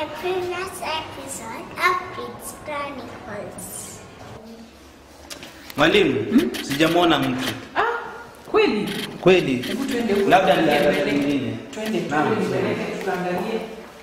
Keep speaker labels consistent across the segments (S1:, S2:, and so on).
S1: a previous episode of Kids Chronicles.
S2: Mwalimu, sijamwona mtu.
S3: Kweli?
S2: Kweli. Labda ni darasa lingine.
S3: Twende tuangalie.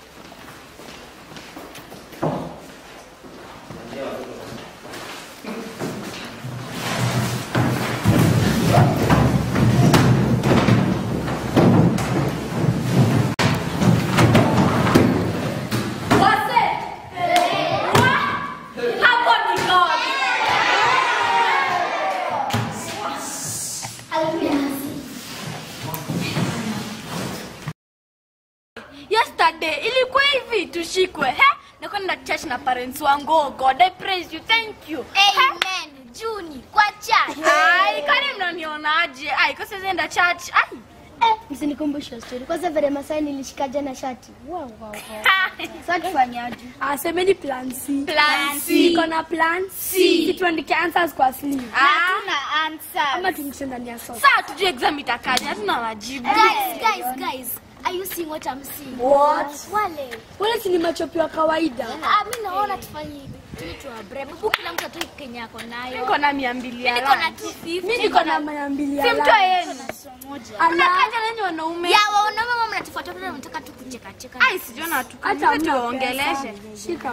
S4: Yesterday ilikuwa hivi tushikwe nakwenda church na parents wangu. Oh God, I praise you, thank you.
S1: Amen. Juni kwa church.
S4: Ai, kani mnanionaje? Ai, kwa sasa enda church. Ai.
S5: Msinikumbushe story. Kwanza vile Masai nilishika jana shati. Wow. Sasa tufanyaje?
S6: Semeni plan C.
S4: Plan C.
S6: Niko na plan C. Tuandike answers kwa sleeve.
S1: Hatuna answers.
S6: Ama tuingishe ndani ya sofa.
S4: Sasa tujue exam itakaje, hatuna majibu.
S1: Guys. Are you seeing what I'm seeing?
S6: What?
S1: Wale
S6: si ni machopi wa kawaida.
S1: Mimi naona tufanye kitu wa brand. Buku kila mtu atoe Kenya yako nayo.
S4: Niko na 200 ya.
S1: Niko na 250.
S6: Mimi niko na 200 ya.
S4: Si mtu yenu.
S1: Anakaja nani wanaume? Ya wanaume mama mnatufuata pale mnataka tu kucheka.
S4: Ai, sijiona hata tuongeleshe.
S6: Shika.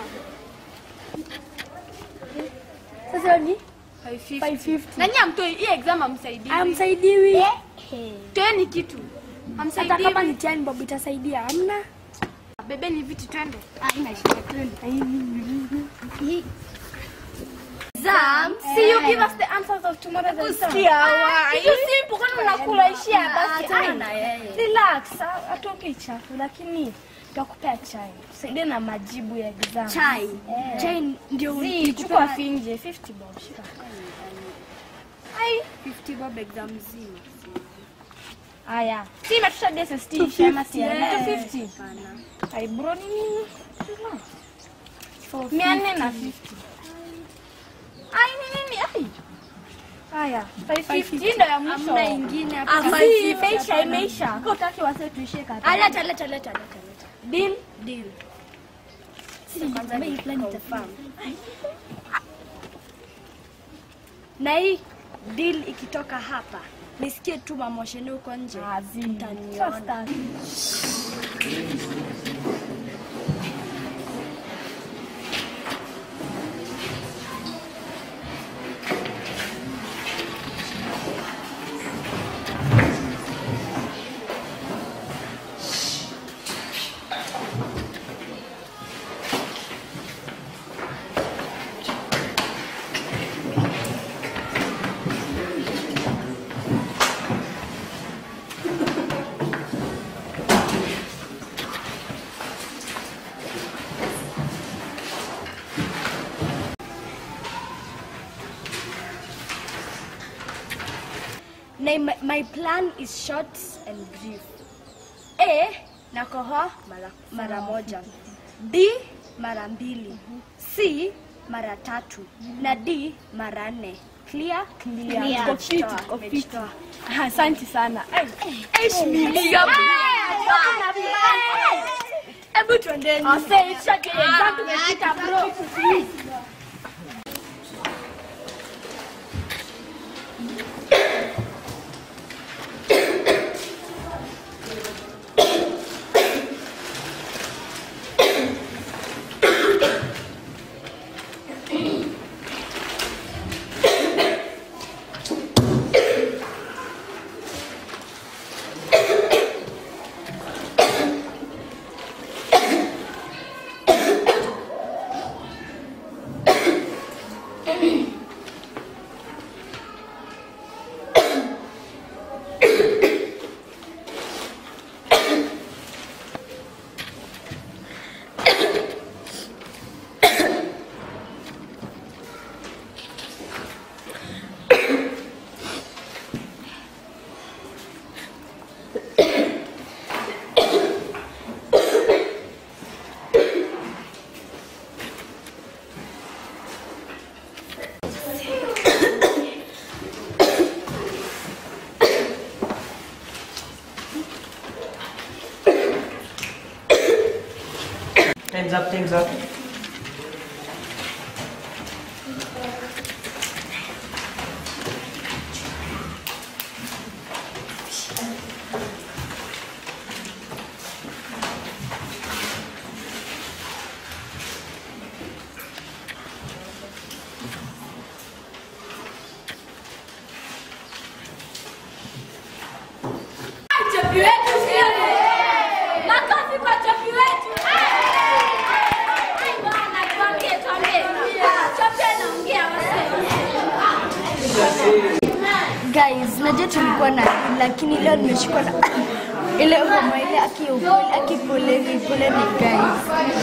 S6: Sasa ni 550.
S4: Nani amtoi hii exam amsaidii?
S6: Amsaidiwi.
S4: Toeni kitu.
S6: Hata kama ni time bob itasaidia. Hamna.
S4: Bebe ni viti twende.
S6: Ina shida twende.
S4: Exam. See, you give us the answers of tomorrow's exam. Hiyo simple kwani unakula ishia basi.
S6: Relax. Atoke chafu lakini tutakupea chai. Tusaidie na majibu ya exam.
S4: Chai.
S6: Chai ndio
S4: Chukua finje 50 bob. Shika.
S6: Ai,
S4: 50 bob exam zima.
S6: Aya.
S4: Si matusha DSST shema si 250.
S6: Ai bro nini?
S4: 450. Ai nini? Ai.
S6: Aya,
S4: 550 ndio ya mwisho.
S6: Hamna ingine hapa.
S4: Imeisha. Kwa utaki wase tuishie kata.
S6: Leta.
S4: Deal.
S6: Sisi kwanza hii plan itafahamu. Na hii deal ikitoka hapa, nisikie tu mamosheni huko nje. Mtaniona. My plan is short and brief. A, nakohoa mara moja. B, mara mbili. C, mara tatu. Na D, mara 4. Clear? Kofiti.
S4: Asante sana.
S6: Hebu tuendeni.
S4: Exam tumepita bro.
S3: Time's up, time's up.
S6: Guys, najua tulikuwa na lakini leo nimeshikwa na ile homa ile akipoleni guys.